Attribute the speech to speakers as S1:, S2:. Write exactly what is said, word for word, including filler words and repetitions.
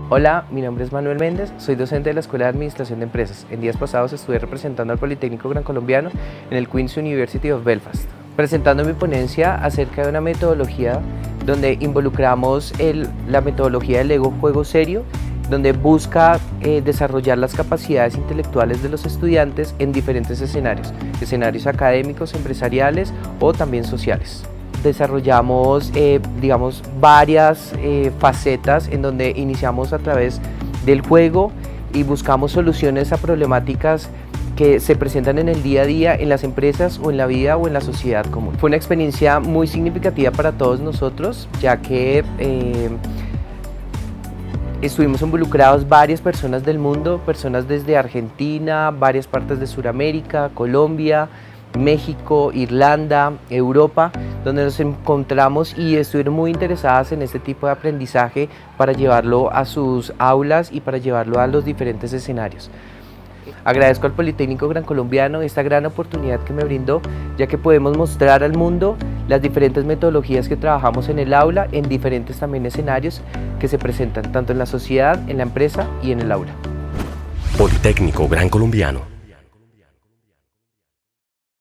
S1: Hola, mi nombre es Manuel Méndez, soy docente de la Escuela de Administración de Empresas. En días pasados estuve representando al Politécnico Gran Colombiano en el Queen's University of Belfast, presentando mi ponencia acerca de una metodología donde involucramos el, la metodología del Lego Juego Serio, donde busca eh, desarrollar las capacidades intelectuales de los estudiantes en diferentes escenarios, escenarios académicos, empresariales o también sociales. Desarrollamos, eh, digamos, varias eh, facetas en donde iniciamos a través del juego y buscamos soluciones a problemáticas que se presentan en el día a día en las empresas o en la vida o en la sociedad común. Fue una experiencia muy significativa para todos nosotros, ya que eh, estuvimos involucrados varias personas del mundo, personas desde Argentina, varias partes de Sudamérica, Colombia, México, Irlanda, Europa, donde nos encontramos y estuvieron muy interesadas en este tipo de aprendizaje para llevarlo a sus aulas y para llevarlo a los diferentes escenarios. Agradezco al Politécnico Gran Colombiano esta gran oportunidad que me brindó, ya que podemos mostrar al mundo las diferentes metodologías que trabajamos en el aula, en diferentes también escenarios que se presentan tanto en la sociedad, en la empresa y en el aula.
S2: Politécnico Gran Colombiano.